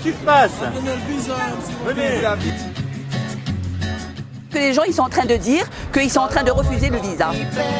qui se passe? Venez. Que les gens ils sont en train de dire qu'ils sont en train de refuser le visa.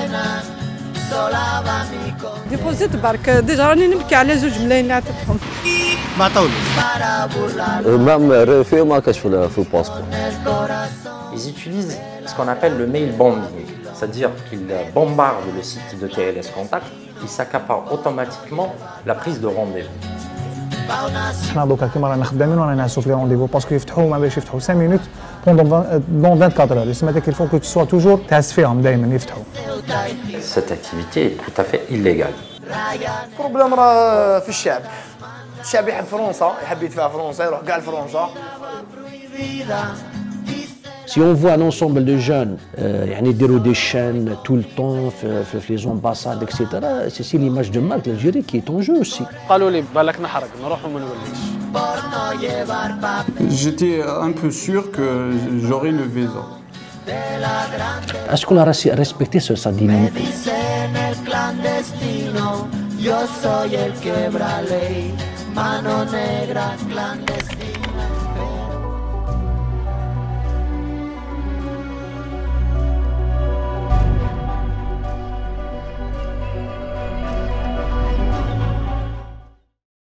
ديبوزيت برك ديجا راني نبكي على زوج ملايين اللي عطيتهم. ما عطاولوش. même refait ما كاش في الباسبور. Ils utilisent ce qu'on appelle le mail bombing, c'est-à-dire qu'ils bombardent le site de TLS Contact, ils s'accaparent automatiquement la prise de rendez-vous. حنا دوكا كيما رانا خدامين ورانا نعسو في لي رونديفو باسكو يفتحوا ما باش يفتحوا 5 مينوت بوندون 24 heures. يسمى داك الفو كو تسوا توجور تهز فيهم دائما يفتحوا. Cette activité est tout à fait illégale. البروبليم راه في الشعب. الشعب يحب فرنسا، يحب يدفع فرنسا، يروح كاع لفرنسا. Si on voit un ensemble de jeunes يعني يديروا des chaînes tout le temps في les ambassades etc. c'est l'image de marque l'Algérie qui est en jeu aussi. قالوا لي بالك نحرق نروح وما نوليش. J'étais un peu sûr que j'aurais le visa. Est-ce qu'on a respecté sa dignité? Yo soy el quebra ley, mano negra clandestina.